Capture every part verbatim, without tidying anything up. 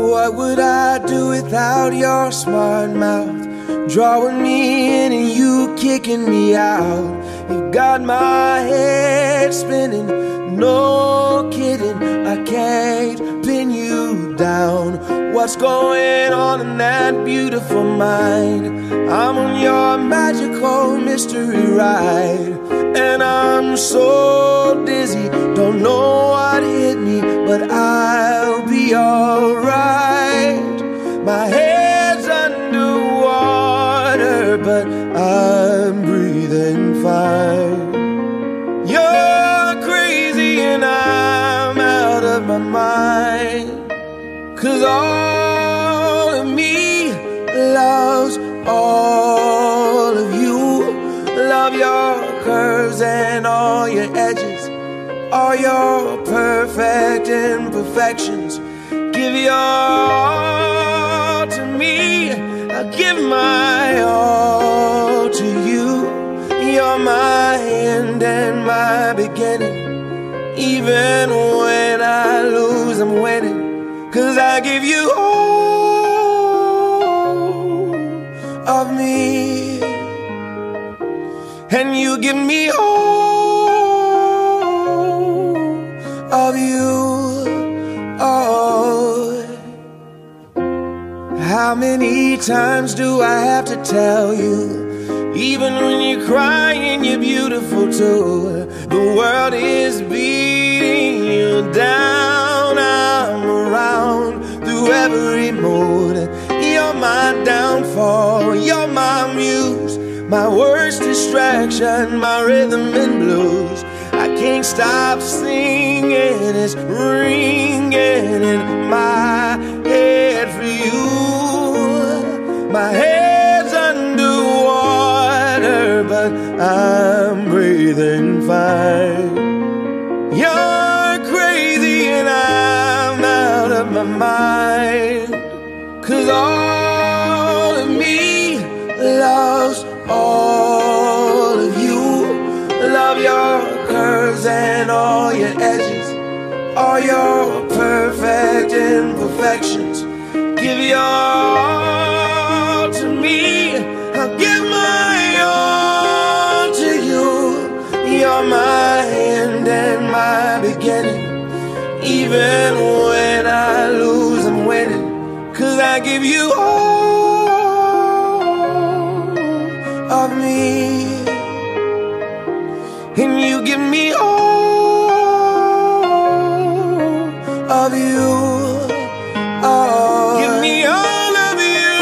What would I do without your smart mouth? Drawing me in and you kicking me out. You got my head spinning, no kidding, I can't pin you down. What's going on in that beautiful mind? I'm on your magical mystery ride, and I'm so dizzy, don't know what hit me, but I'll be alright. My head's underwater, but I'm breathing fine. You're crazy and I'm out of my mind, 'cause all of me loves all of you. Love your curves and all your edges, all your perfect imperfections. Give your all to me, I'll give my all to you. You're my end and my beginning. Even when I lose, I'm winning, 'cause I give you all of me, and you give me all of you. Oh, how many times do I have to tell you? Even when you're crying, you're beautiful too. The world is beating you down. I'm around through every mood. You're my downfall, you're my muse, my worst distraction, my rhythm and blues. I can't stop singing, it's ringing in my head for you. My head's underwater, but I'm breathing fine. You're crazy and I'm out of my mind, 'cause all of me loves all of you. Love your curves and all your edges, all your perfect imperfections. Give your all to me, I'll give my all to you. You're my end and my beginning. Even when I lose, I'm winning, 'cause I give you all of me, and you give me all of you. Oh, give me all of you.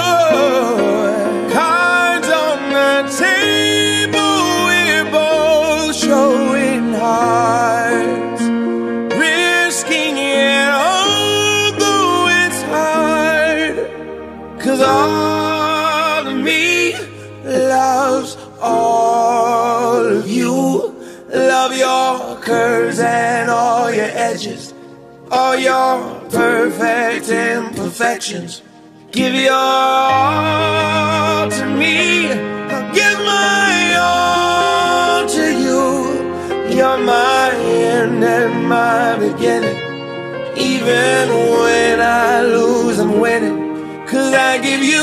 Cards on the table, we're both showing hearts, risking it although it's hard, 'cause all of me loves all of you. Love your curves and all your edges, all your perfect imperfections. Give your all to me, I'll give my all to you. You're my end and my beginning. Even when I lose, I'm winning, 'cause I give you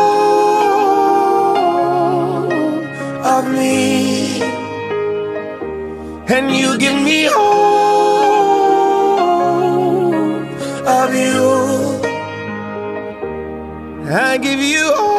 all of me, and you give me all of you. I give you all